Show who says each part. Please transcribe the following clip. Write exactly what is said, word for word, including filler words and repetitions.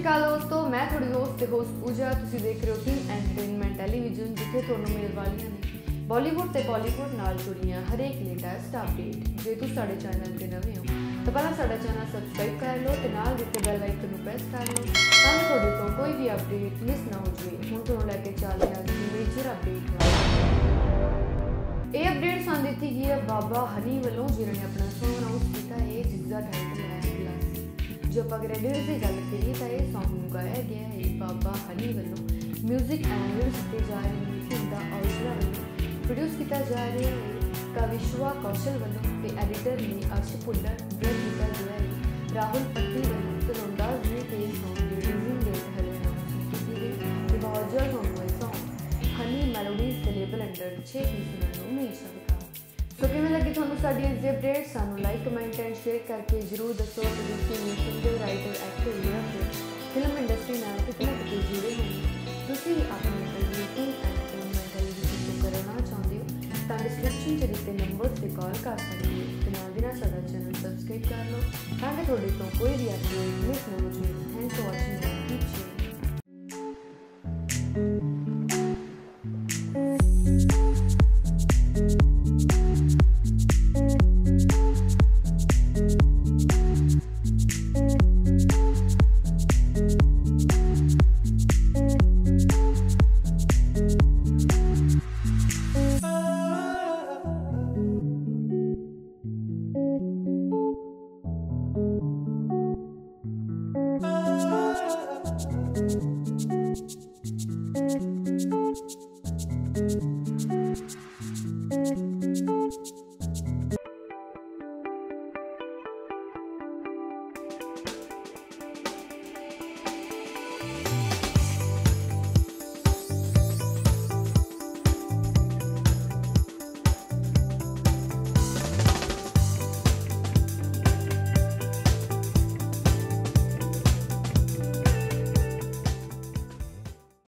Speaker 1: अकाल दोस्तों, मैं थोड़ी होस्ट ते होस्ट पूजा। तुसीं देख रहे हो किंग एंटरटेनमेंट टैलीविजन, जिथे तुहानूं मिल वालियां ने बॉलीवुड ते बॉलीवुड नाल जुड़ियां हरेक लेटेस्ट अपडेट। जे तुसीं साडे चैनल ते नवे हो तो पहला साडा चैनल सबसक्राइब कर लो ते नाल दित्ते बैल आइकन नूं प्रेस कर लो तां जो तुहाडे तो कोई भी अपडेट मिस ना हो जाए। हुण तुहानूं लैके चलदे हां अज दी मेजर अपडेट। ये अपडेट सानूं दित्ती गई है बाबा हनी वालों, जिन्होंने अपना सॉन्ग अनाउंस किया है जिसका टाइटल है ग्लासी। जो आप क्रेडिट की गल करिए तो यह सॉन्ग गाया गया है बाबा हनी वालों। म्यूजिक एंड लिरिक्स किए जा रहे हैं हिंदा औजला वालों, प्रोड्यूस किया जा रहा है कविश्वा कौशल वालों ते एडिटर ने अर्श भुल्लर ड्राइव किया गया है राहुल पत्ती वालों। तो अंदाज में कि सॉन्ग की रिलीजिंग डेट हले अनाउंस की गई तो बहुत जल्द होने वाले सॉन्ग हनी मेलोडीज के लेबल अंडर छे फीसद को मिल सकता। तो किमें लगी तुहानूं साडी इस अपडेट? सानूं लाइक कमेंट एंड शेयर करके जरूर दसो कि तुसीं सिंगर राइटर एक्टर या फिर फिल्म इंडस्ट्री नाल कितना किते जुड़े हैं। तुसीं अपनी इंटरव्यू किंग एंटरटेनमेंट टैलीविजन तो करना चाहते हो तो डिस्क्रिप्शन च दित्ते नंबर से कॉल कर सकते हो ते नाल दी नाल साडा चैनल सबसक्राइब कर लो ताकि तुहाडे तो कोई भी अपडेट मिस ना हो जाए। Thanks for watching.